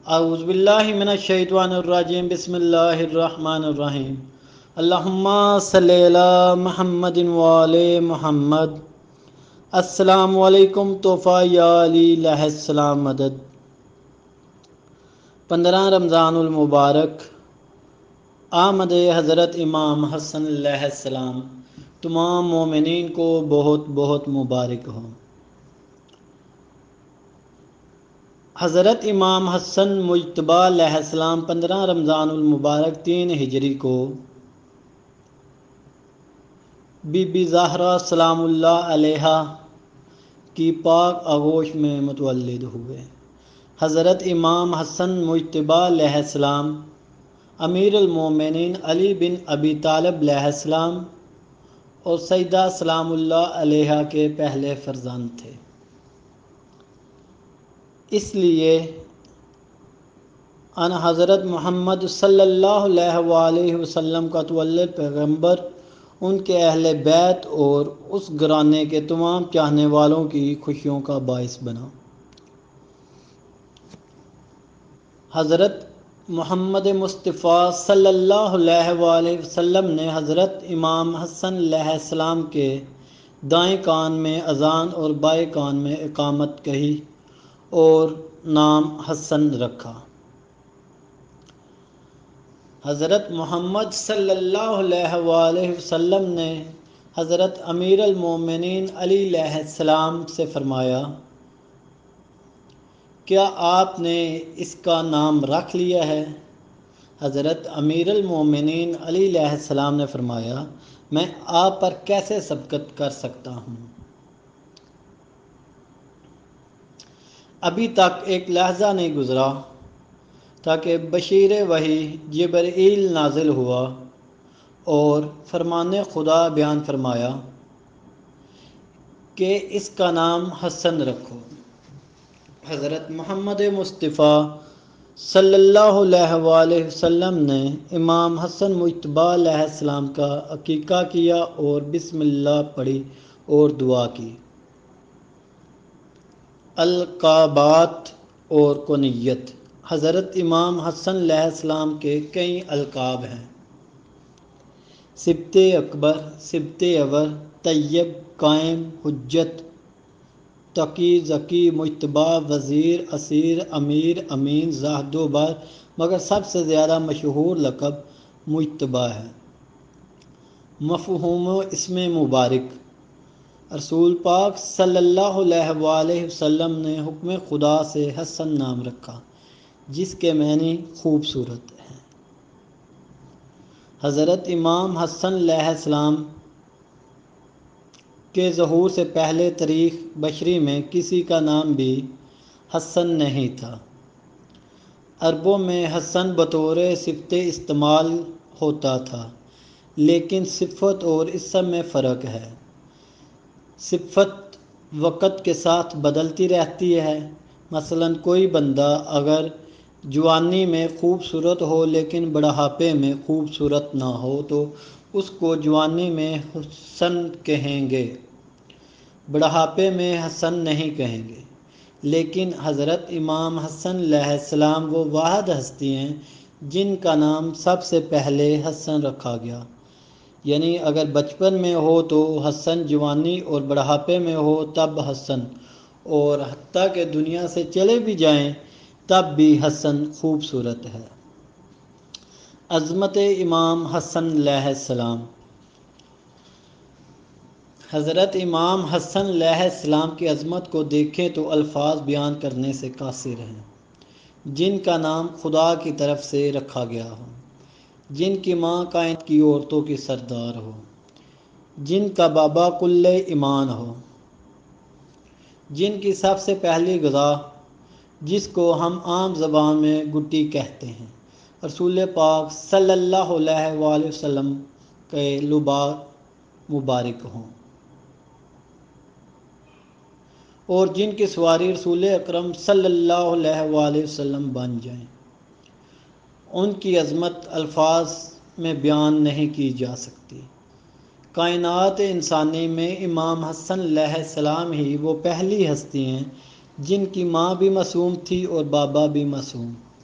اعوذ باللہ من الشیطان الرجیم بسم اللہ الرحمن الرحیم اللہم صلی علی محمد وآل محمد السلام علیکم تحفہ یا علی علیہ السلام مدد 15 رمضان المبارک آمد حضرت امام حسن علیہ السلام تمام مومنین کو بہت بہت مبارک ہو۔ حضرت امام حسن مجتبی علیہ السلام 15 رمضان المبارک 3 ہجری کو بی بی زہرا سلام اللہ علیہا کی پاک آغوش میں متولد ہوئے۔ حضرت امام حسن مجتبی علیہ السلام امیر المومنین علی بن ابی طالب علیہ السلام اور سیدہ سلام اللہ علیہا کے پہلے فرزند تھے، اس لیے ان حضرت محمد صلی اللہ علیہ وآلہ وسلم کا متولد پیغمبر ان کے اہل بیت اور اس گھرانے کے تمام چاہنے والوں کی خوشیوں کا باعث بنا۔ حضرت محمد مصطفیٰ صلی اللہ علیہ وآلہ وسلم نے حضرت امام حسن علیہ السلام کے دائیں کان میں اذان اور بائیں کان میں اقامت کہی اور نام حسن رکھا۔ حضرت محمد صلی اللہ علیہ وآلہ وسلم نے حضرت امیر المومنین علی علیہ السلام سے فرمایا، کیا آپ نے اس کا نام رکھ لیا ہے؟ حضرت امیر المومنین علی علیہ السلام نے فرمایا، میں آپ پر کیسے سبقت کر سکتا ہوں؟ ابھی تک ایک لحظہ نہیں گزرا تاکہ بشیر وحی جبرائیل نازل ہوا اور فرمان خدا بیان فرمایا کہ اس کا نام حسن رکھو۔ حضرت محمد مصطفیٰ صلی اللہ علیہ وآلہ وسلم نے امام حسن مجتبی علیہ السلام کا عقیقہ کیا اور بسم اللہ پڑھی اور دعا کی۔ القابات اور کنیت۔ حضرت امام حسن علیہ السلام کے کئی القاب ہیں: سبط اکبر، سبط اول، طیب، قائم، حجت، تقی، ذکی، مجتبی، وزیر، اسیر، امیر، امین، زاہد و بر، مگر سب سے زیادہ مشہور لقب مجتبی ہے۔ مفہوم اسم مبارک: رسول پاک صلی اللہ علیہ وآلہ وسلم نے حکم خدا سے حسن نام رکھا، جس کے معنی خوبصورت ہے۔ حضرت امام حسن علیہ السلام کے ظہور سے پہلے تاریخ بشری میں کسی کا نام بھی حسن نہیں تھا۔ عربوں میں حسن بطور صفت استعمال ہوتا تھا، لیکن صفت اور اسم میں فرق ہے۔ صفت وقت کے ساتھ بدلتی رہتی ہے۔ مثلاً کوئی بندہ اگر جوانی میں خوبصورت ہو لیکن بڑھاپے میں خوبصورت نہ ہو تو اس کو جوانی میں حسن کہیں گے، بڑھاپے میں حسن نہیں کہیں گے۔ لیکن حضرت امام حسن علیہ السلام وہ واحد ہستی ہیں جن کا نام سب سے پہلے حسن رکھا گیا، یعنی اگر بچپن میں ہو تو حسن، جوانی اور بڑھاپے میں ہو تب حسن، اور حتیٰ کہ دنیا سے چلے بھی جائیں تب بھی حسن خوبصورت ہے۔ عظمت امام حسن علیہ السلام۔ حضرت امام حسن علیہ السلام کی عظمت کو دیکھیں تو الفاظ بیان کرنے سے قاصر ہیں۔ جن کا نام خدا کی طرف سے رکھا گیا ہو، جن کی ماں کائنات کی عورتوں کی سردار ہو، جن کا بابا کل ایمان ہو، جن کی سب سے پہلی غذا جس کو ہم عام زبان میں گٹی کہتے ہیں، رسول پاک صلی اللہ علیہ وآلہ وسلم کے لباس مبارک ہوں، اور جن کی سواری رسول اکرم صلی اللہ علیہ وآلہ وسلم بن جائیں۔ ان کی عظمت الفاظ میں بیان نہیں کی جا سکتی۔ کائنات انسانی میں امام حسن علیہ السلام ہی وہ پہلی ہستی ہیں جن کی ماں بھی معصوم تھی اور بابا بھی معصوم۔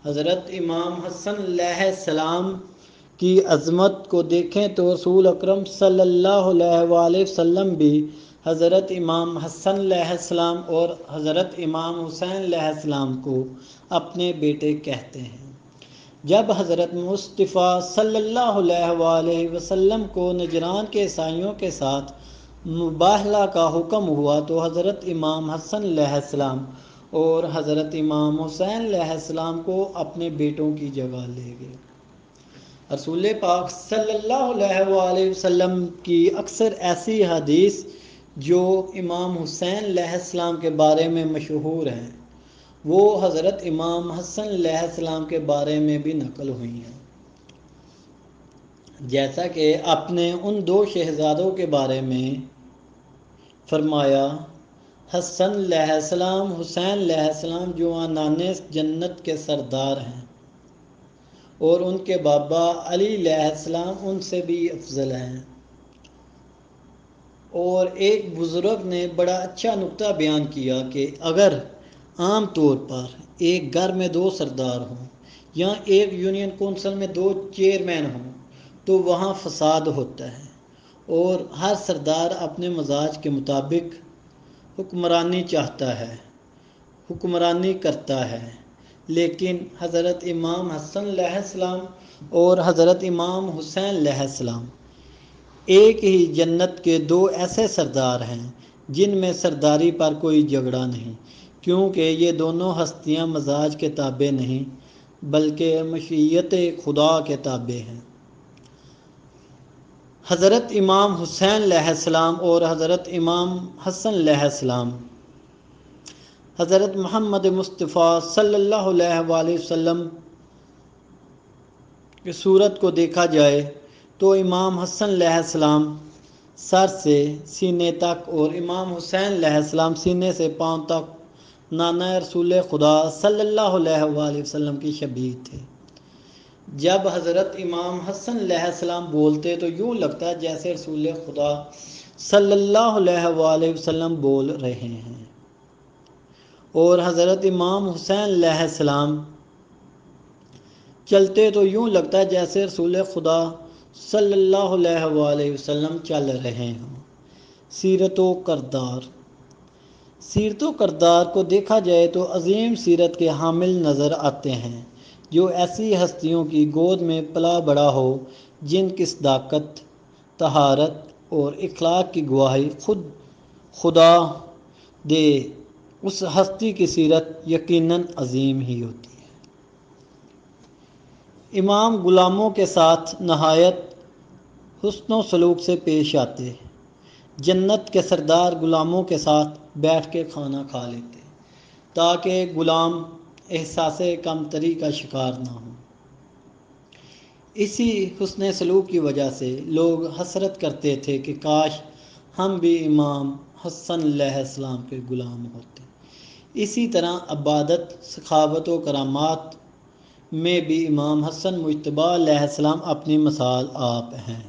حضرت امام حسن علیہ السلام کی عظمت کو دیکھیں تو رسول اکرم صلی اللہ علیہ وآلہ وسلم بھی حضرت امام حسن علیہ السلام اور حضرت امام حسین علیہ السلام کو اپنے بیٹے کہتے ہیں۔ جب حضرت مصطفیٰ صلی اللہ علیہ وآلہ وسلم کو نجران کے عیسائیوں کے ساتھ مباہلہ کا حکم ہوا تو حضرت امام حسن علیہ السلام اور حضرت امام حسین علیہ السلام کو اپنے بیٹوں کی جگہ لے گئے۔ رسول پاک صلی اللہ علیہ وآلہ وسلم کی اکثر ایسی حدیث جو امام حسین علیہ السلام کے بارے میں مشہور ہیں وہ حضرت امام حسن علیہ السلام کے بارے میں بھی نقل ہوئی ہیں، جیسا کہ آپ نے ان دو شہزادوں کے بارے میں فرمایا، حسن علیہ السلام حسین علیہ السلام جوانان جنت کے سردار ہیں اور ان کے بابا علی علیہ السلام ان سے بھی افضل ہیں۔ اور ایک بزرگ نے بڑا اچھا نکتہ بیان کیا کہ اگر عام طور پر ایک گھر میں دو سردار ہوں یا ایک یونین کونسل میں دو چیئرمین ہوں تو وہاں فساد ہوتا ہے اور ہر سردار اپنے مزاج کے مطابق حکمرانی چاہتا ہے، حکمرانی کرتا ہے۔ لیکن حضرت امام حسن علیہ السلام اور حضرت امام حسین علیہ السلام ایک ہی جنت کے دو ایسے سردار ہیں جن میں سرداری پر کوئی جھگڑا نہیں، کیونکہ یہ دونوں ہستیاں مزاج کے تابع نہیں بلکہ مشیت خدا کے تابع ہیں۔ حضرت امام حسین علیہ السلام اور حضرت امام حسن علیہ السلام حضرت محمد مصطفیٰ صلی اللہ علیہ وآلہ وسلم کی صورت کو دیکھا جائے تو امام حسن علیہ السلام سر سے سینے تک اور امام حسین علیہ السلام سینے سے پاؤں تک نانا رسول خدا صلی اللہ علیہ وآلہ وسلم کی شبیہ تھے۔ جب حضرت امام حسن علیہ السلام بولتے تو یوں لگتا جیسے رسول خدا صلی اللہ علیہ وآلہ وسلم بول رہے ہیں، اور حضرت امام حسین علیہ السلام چلتے تو یوں لگتا جیسے رسول خدا صلی اللہ علیہ وآلہ وسلم چل رہے ہوں۔ سیرت و کردار کو دیکھا جائے تو عظیم سیرت کے حامل نظر آتے ہیں جو ایسی ہستیوں کی گود میں پلا بڑا ہو جن کی صداقت، طہارت اور اخلاق کی گواہی خود خدا دے، اس ہستی کی سیرت یقیناً عظیم ہی ہوتی ہے۔ امام غلاموں کے ساتھ نہایت حسن و سلوک سے پیش آتے، جنت کے سردار غلاموں کے ساتھ بیٹھ کے کھانا کھا لیتے تاکہ غلام احساس کمتری کا شکار نہ ہوں۔ اسی حسن سلوک کی وجہ سے لوگ حسرت کرتے تھے کہ کاش ہم بھی امام حسن علیہ السلام کے غلام ہوتے۔ اسی طرح عبادت، سخاوت و کرامات میں بھی امام حسن مجتبی علیہ السلام اپنی مثال آپ ہیں۔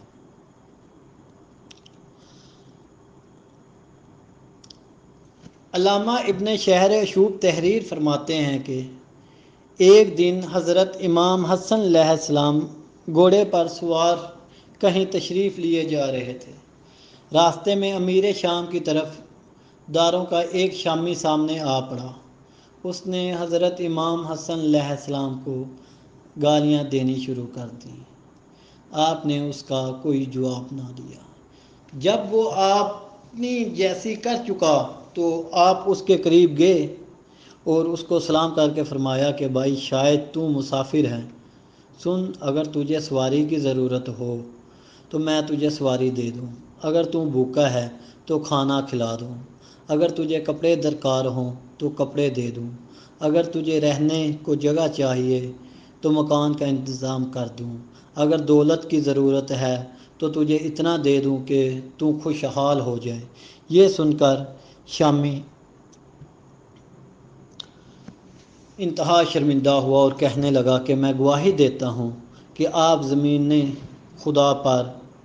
علامہ ابن شہر اشوب تحریر فرماتے ہیں کہ ایک دن حضرت امام حسن علیہ السلام گھوڑے پر سوار کہیں تشریف لیے جا رہے تھے۔ راستے میں امیر شام کی طرف داروں کا ایک شامی سامنے آ پڑا۔ اس نے حضرت امام حسن علیہ السلام کو گالیاں دینی شروع کر دیں۔ آپ نے اس کا کوئی جواب نہ دیا۔ جب وہ اپنی جیسی کر چکا تو آپ اس کے قریب گئے اور اس کو سلام کر کے فرمایا کہ بھائی شاید تو مسافر ہے، سن، اگر تجھے سواری کی ضرورت ہو تو میں تجھے سواری دے دوں، اگر تو بھوکا ہے تو کھانا کھلا دوں، اگر تجھے کپڑے درکار ہوں تو کپڑے دے دوں، اگر تجھے رہنے کو جگہ چاہیے تو مکان کا انتظام کر دوں، اگر دولت کی ضرورت ہے تو تجھے اتنا دے دوں کہ تو خوشحال ہو جائے۔ یہ سن کر شامی انتہا شرمندہ ہوا اور کہنے لگا کہ میں گواہی دیتا ہوں کہ آپ زمین خدا پر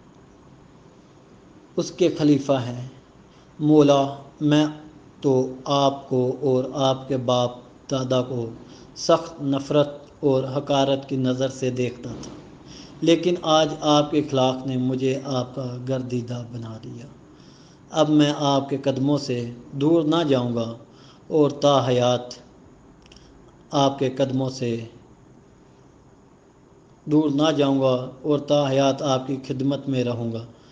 اس کے خلیفہ ہیں۔ مولا، میں تو آپ کو اور آپ کے باپ دادا کو سخت نفرت اور حقارت کی نظر سے دیکھتا تھا، لیکن آج آپ کے اخلاق نے مجھے آپ کا گردیدہ بنا دیا۔ اب میں آپ کے قدموں سے دور نہ جاؤں گا اور تا حیات آپ کے قدموں سے دور نہ جاؤں گا اور تا حیات آپ کی خدمت میں رہوں گا۔